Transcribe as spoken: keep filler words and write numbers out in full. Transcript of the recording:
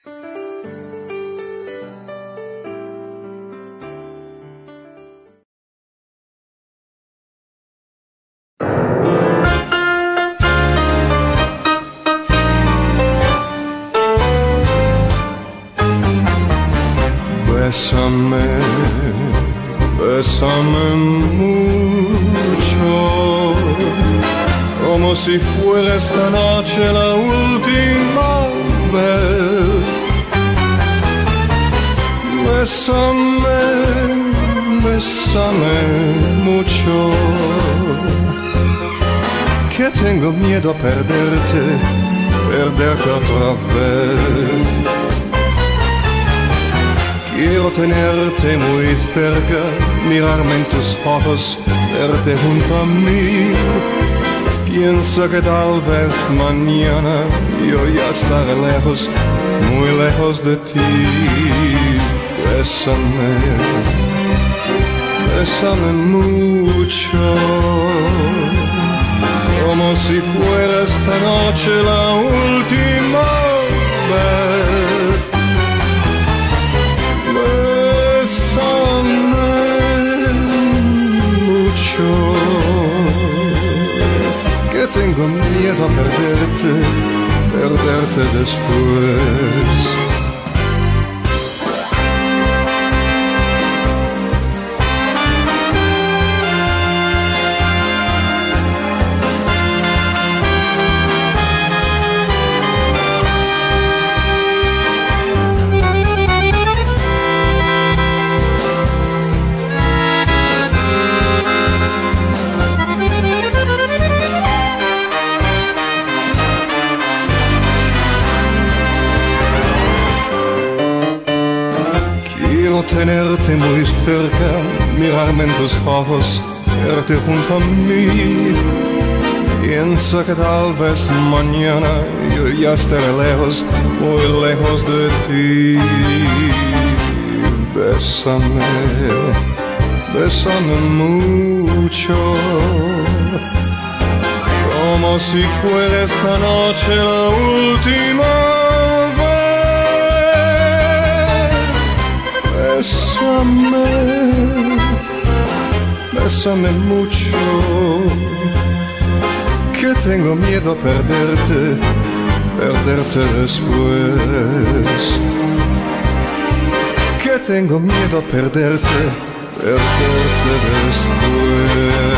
Bésame, bésame mucho, como si fuera esta noche la última vez. Bésame, bésame mucho, que tengo miedo a perderte, perderte otra vez. Quiero tenerte muy cerca, mirarme en tus ojos, verte junto a mí. Piensa que tal vez mañana yo ya estaré lejos, muy lejos de ti. Bésame, bésame mucho, como si fuera esta noche la última vez. Que tengo miedo a perderte, perderte después. Tenerte muy cerca, mirarme en tus ojos, verte junto a mí. Piensa que tal vez mañana yo ya estaré lejos, muy lejos de ti. Bésame, bésame mucho, como si fuera esta noche la última vez. Bésame, bésame mucho, que tengo miedo a perderte, perderte después. Que tengo miedo a perderte, perderte después.